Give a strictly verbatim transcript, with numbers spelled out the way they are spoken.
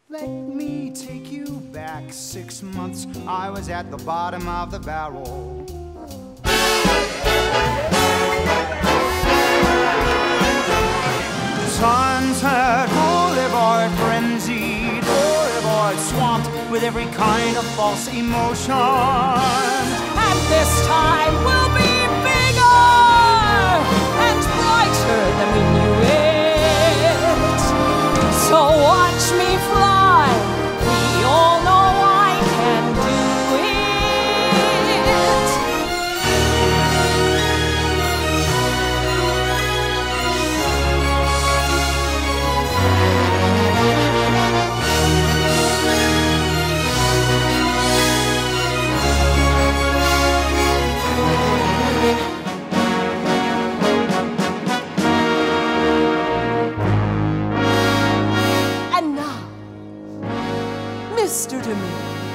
Let me take you back six months. I was at the bottom of the barrel. Sunset Boulevard, frenzied boulevard, swamped with every kind of false emotion. And this time we'll be bigger and brighter than we knew it. So watch me fly, we all know I can do it. And now, Mister DeMille,